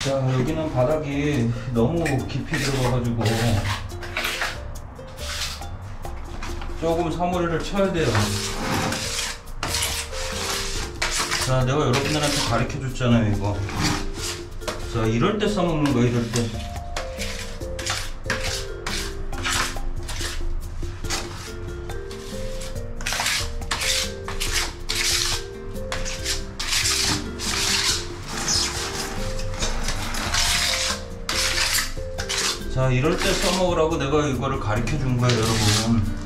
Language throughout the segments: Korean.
자, 여기는 바닥이 너무 깊이 들어가가지고 조금 사무리를 쳐야 돼요. 자, 내가 여러분들한테 가르쳐 줬잖아요, 이거. 자, 이럴 때 써먹는 거야, 이럴 때. 자, 이럴 때 써먹으라고 내가 이거를 가르쳐 준 거예요, 여러분.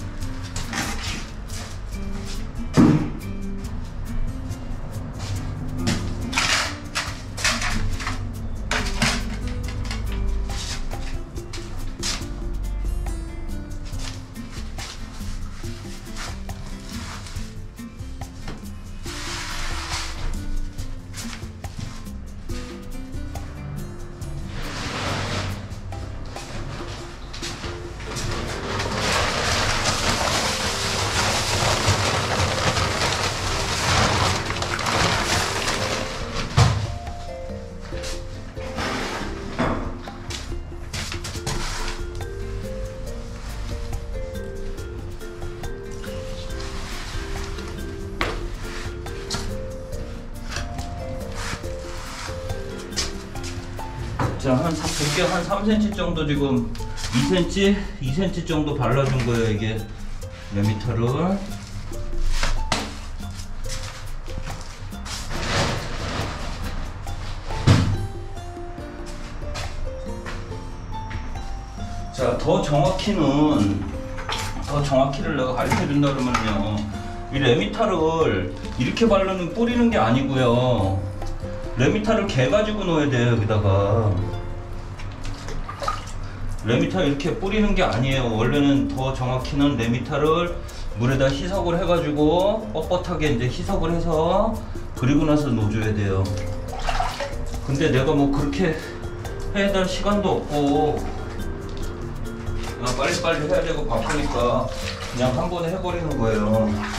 자, 두께 한 3cm 정도 지금 2cm 정도 발라준 거예요, 이게 레미터를. 자, 더 정확히를 내가 가르쳐 준다 그러면요, 이 레미터를 이렇게 뿌리는 게 아니고요, 레미터를 개 가지고 넣어야 돼요. 여기다가 레미터 이렇게 뿌리는 게 아니에요. 원래는 더 정확히는 레미터를 물에다 희석을 해가지고 뻣뻣하게 이제 희석을 해서 그리고 나서 넣어줘야 돼요. 근데 내가 뭐 그렇게 해야 될 시간도 없고 빨리빨리 해야 되고 바쁘니까 그냥 한 번에 해버리는 거예요.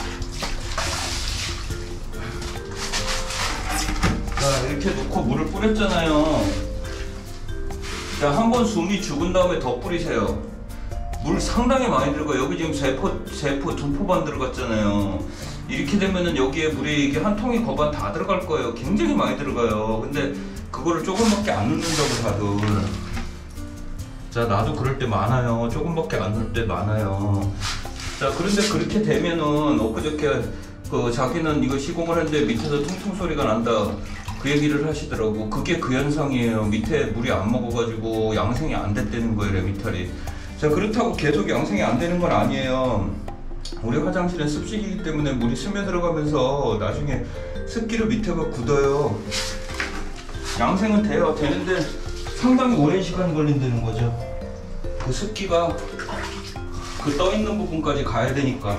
자, 이렇게 놓고 물을 뿌렸잖아요. 자, 한번 숨이 죽은 다음에 더 뿌리세요. 물 상당히 많이 들어가요. 여기 지금 세포 2포반 들어갔잖아요. 이렇게 되면은 여기에 물이 이게 한 통이 거반 다 들어갈 거예요. 굉장히 많이 들어가요. 근데 그거를 조금밖에 안 넣는다고 다들. 자, 나도 그럴 때 많아요. 조금밖에 안 넣을 때 많아요. 자, 그런데 그렇게 되면은 엊그저께 자기는 이거 시공을 했는데 밑에서 퉁퉁 소리가 난다, 그 얘기를 하시더라고. 그게 그 현상이에요. 밑에 물이 안 먹어가지고 양생이 안 됐다는 거예요, 레미탈이. 자, 그렇다고 계속 양생이 안 되는 건 아니에요. 우리 화장실은 습식이기 때문에 물이 스며들어가면서 나중에 습기로 밑에가 굳어요. 양생은 돼요. 되는데 상당히 오랜 시간 걸린다는 거죠. 그 습기가 그 떠있는 부분까지 가야 되니까.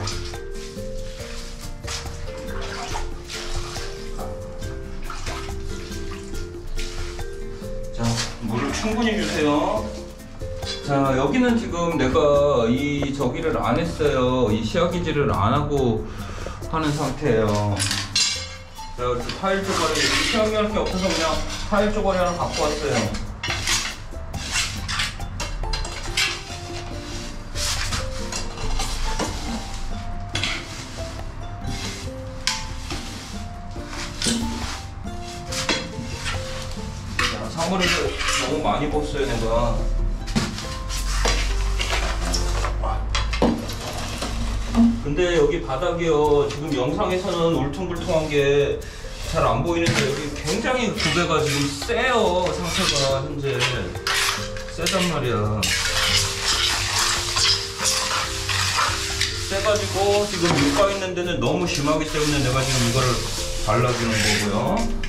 물을 충분히 주세요. 자, 여기는 지금 내가 저기를 안 했어요. 이 시야기질을 안 하고 하는 상태예요. 자, 타일 조각이 시야기할 게 없어서 그냥 타일 조각이 하나 갖고 왔어요. 사물을 너무 많이 벗어요, 내가. 근데 여기 바닥이요, 지금 영상에서는 울퉁불퉁한 게 잘 안 보이는데 여기 굉장히 구배가 지금 세요. 상태가 현재 세단 말이야. 세가지고 지금 육가 있는 데는 너무 심하기 때문에 내가 지금 이거를 발라주는 거고요.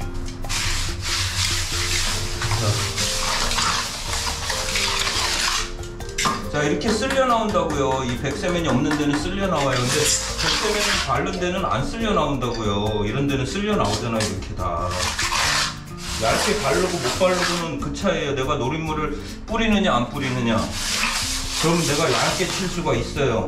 자, 이렇게 쓸려 나온다고요. 이 백세면이 없는 데는 쓸려 나와요. 근데 백세면이 바른 데는 안 쓸려 나온다고요. 이런 데는 쓸려 나오잖아요, 이렇게 다. 얇게 바르고 못 바르고는 그 차이에요. 내가 노린물을 뿌리느냐 안 뿌리느냐. 그럼 내가 얇게 칠 수가 있어요.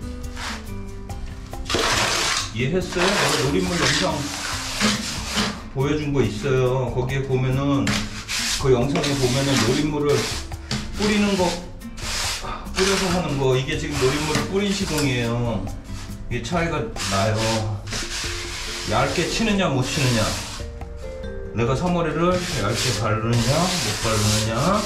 이해했어요? 내가 노린물 영상 보여준 거 있어요. 거기에 보면은 그 영상에 보면은 노린물을 뿌리는 거, 뿌려서 하는 거, 이게 지금 노린물을 뿌린 시공이에요. 이게 차이가 나요. 얇게 치느냐 못 치느냐, 내가 사머리를 얇게 바르느냐 못 바르느냐.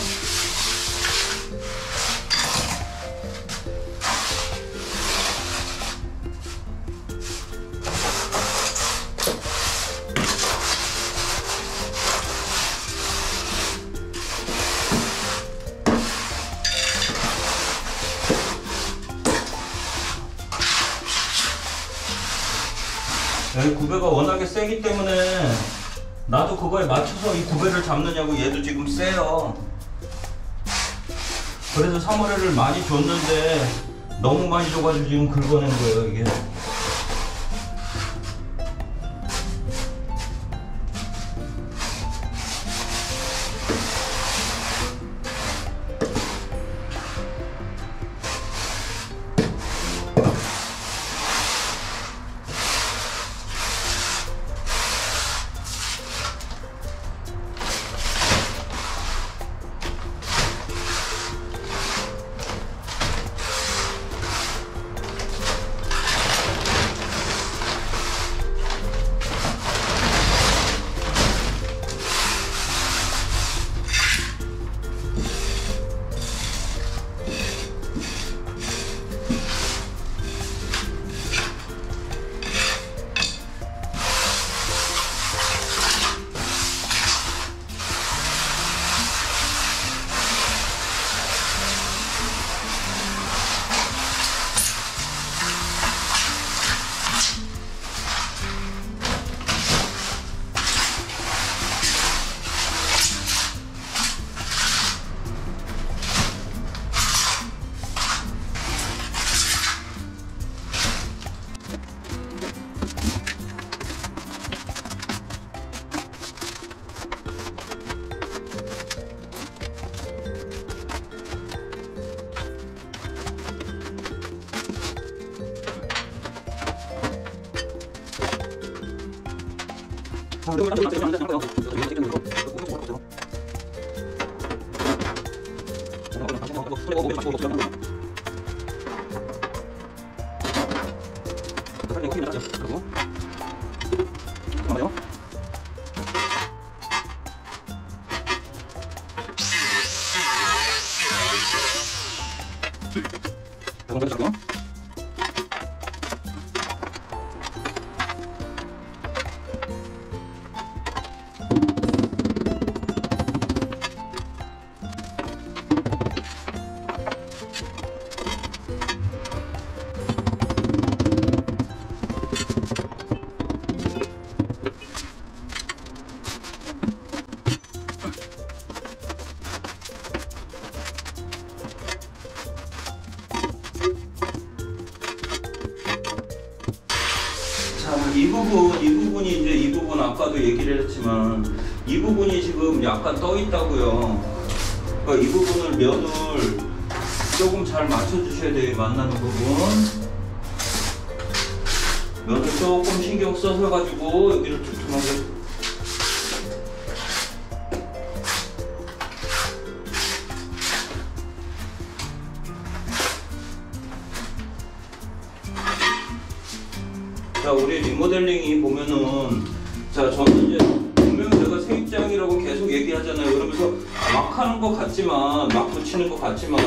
여기 구배가 워낙에 세기 때문에 나도 그거에 맞춰서 이 구배를 잡느냐고. 얘도 지금 세요. 그래서 사머리를 많이 줬는데 너무 많이 줘가지고 지금 긁어낸 거예요 이게. 이 부분 아까도 얘기를 했지만 이 부분이 지금 약간 떠 있다고요. 그러니까 이 부분을 면을 조금 잘 맞춰주셔야 돼요. 만나는 부분 면을 조금 신경 써서 가지고 여기를 두툼하게. 자, 우리 리모델링이 보면은, 자, 저는 이제 분명히 제가 세입자형이라고 계속 얘기하잖아요. 그러면서 막 하는 것 같지만, 막 붙이는 것 같지만,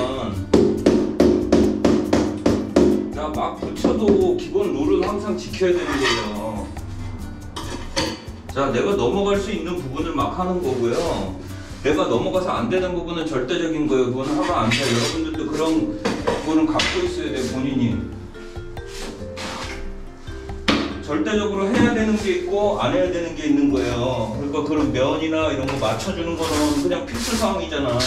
자, 막 붙여도 기본 룰은 항상 지켜야 되는 거예요. 자, 내가 넘어갈 수 있는 부분을 막 하는 거고요. 내가 넘어가서 안 되는 부분은 절대적인 거예요. 그거는 하면 안 돼요. 여러분들도 그런 부분은 갖고 있어야 돼요, 본인이. 절대적으로 해야 되는 게 있고 안 해야 되는 게 있는 거예요. 그러니까 그런 면이나 이런 거 맞춰주는 거는 그냥 필수 사항이잖아.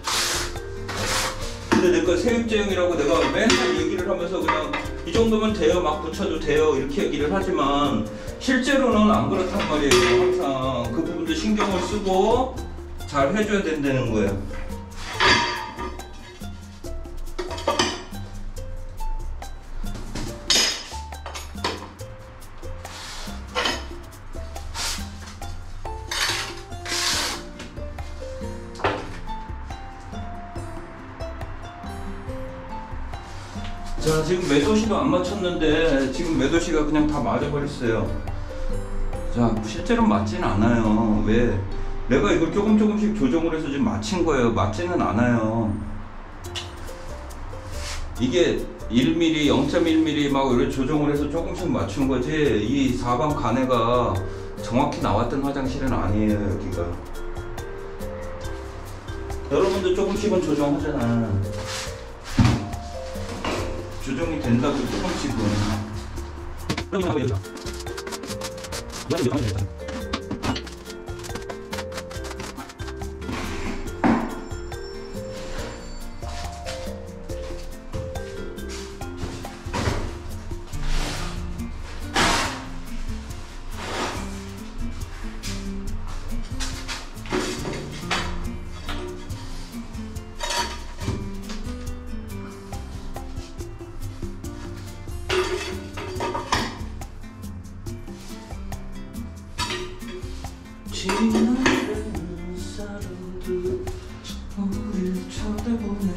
근데 내가 세입자형이라고 내가 맨날 얘기를 하면서 그냥 이 정도면 돼요, 막 붙여도 돼요 이렇게 얘기를 하지만 실제로는 안 그렇단 말이에요. 항상 그 부분도 신경을 쓰고 잘 해줘야 된다는 거예요. 자, 지금 매도시도 안 맞췄는데 지금 매도시가 그냥 다 맞아버렸어요. 자, 실제로 맞지는 않아요. 왜? 내가 이걸 조금씩 조정을 해서 지금 맞춘 거예요. 맞지는 않아요. 이게 1mm, 0.1mm 막 이렇게 조정을 해서 조금씩 맞춘 거지, 이 사방 간에가 정확히 나왔던 화장실은 아니에요. 여기가 여러분도 조금씩은 조정하잖아. 조정이 된다고 조금씩은. 지나가는 사람들 우릴 쳐다보네.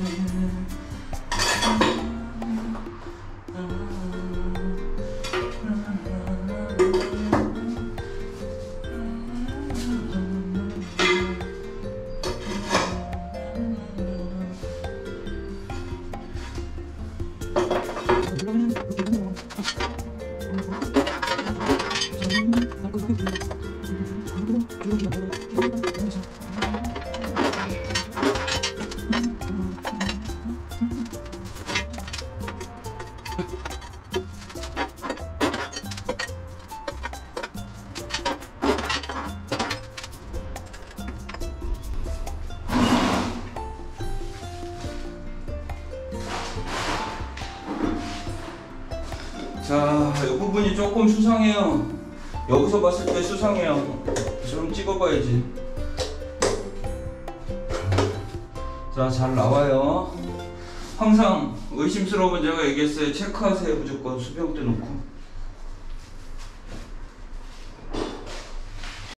자, 이 부분이 조금 수상해요. 여기서 봤을 때 수상해요. 좀 찍어봐야지. 자, 잘 나와요. 항상 의심스러우면 제가 얘기했어요. 체크하세요. 무조건 수평대 놓고.